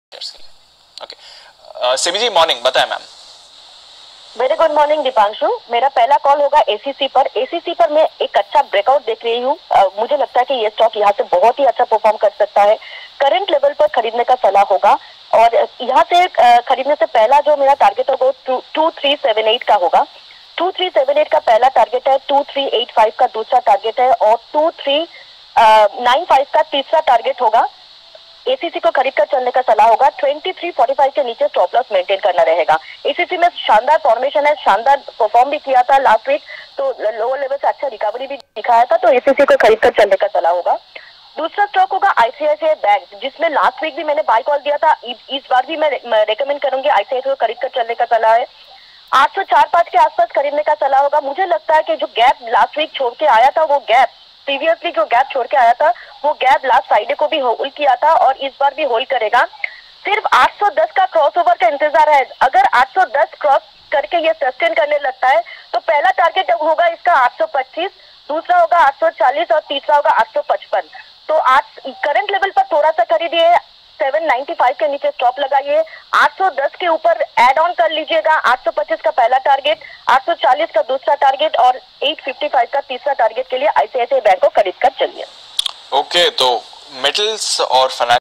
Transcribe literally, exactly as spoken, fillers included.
Okay Simi ji, morning बताएं ma'am. Very good morning Deepanshu. मेरा पहला कॉल होगा एसीसी पर। एसीसी पर मैं एक अच्छा ब्रेकआउट देख रही हूँ। मुझे लगता है कि ये स्टॉक यहाँ से बहुत ही अच्छा परफॉर्म कर सकता है। करंट लेवल पर खरीदने का सलाह होगा और यहाँ से खरीदने से पहला जो मेरा टारगेट होगा वो टू थ्री सेवन एट का होगा। टू थ्री सेवन एट का पहला टारगेट है, टू थ्री एट फाइव का दूसरा टारगेट है और टू थ्री नाइन फाइव का तीसरा टारगेट होगा। एसीसी को खरीद कर चलने का सलाह होगा। तेईस सौ पैंतालीस के नीचे स्टॉप लॉस मेंटेन करना रहेगा। एसीसी में शानदार फॉर्मेशन है, शानदार परफॉर्म भी किया था लास्ट वीक, तो लोअर लेवल से अच्छा रिकवरी भी दिखाया था, तो एसीसी को खरीद कर चलने का सलाह होगा। दूसरा स्टॉक होगा आईसीआईसीआई बैंक, जिसमें लास्ट वीक भी मैंने बाय कॉल दिया था। इस बार भी मैं रेकमेंड करूंगी आईसीआईसीआई को खरीद कर चलने का सलाह है। आठ सौ चार पांच के आसपास खरीदने का सलाह होगा। मुझे लगता है कि जो गैप लास्ट वीक छोड़ के आया था, वो गैप प्रीवियसली जो गैप छोड़ के आया था, वो गैप लास्ट फ्राइडे को भी होल्ड किया था और इस बार भी होल्ड करेगा। सिर्फ आठ सौ दस का क्रॉसओवर का इंतजार है। अगर आठ सौ दस क्रॉस करके ये सस्टेन करने लगता है तो पहला टारगेट होगा इसका आठ सौ पच्चीस, दूसरा होगा आठ सौ चालीस और तीसरा होगा आठ सौ पचपन। तो आज करंट लेवल पर थोड़ा सा खरीदिए, सात सौ पचानवे के नीचे स्टॉप लगाइए। आठ सौ दस के ऊपर ऐड ऑन कर लीजिएगा। आठ सौ पच्चीस का पहला टारगेट, आठ सौ चालीस का दूसरा टारगेट और आठ सौ पचपन का तीसरा टारगेट के लिए आईसीआईसीआई बैंक को खरीद कर चलिए। ओके, तो मेटल्स और फाइनेंस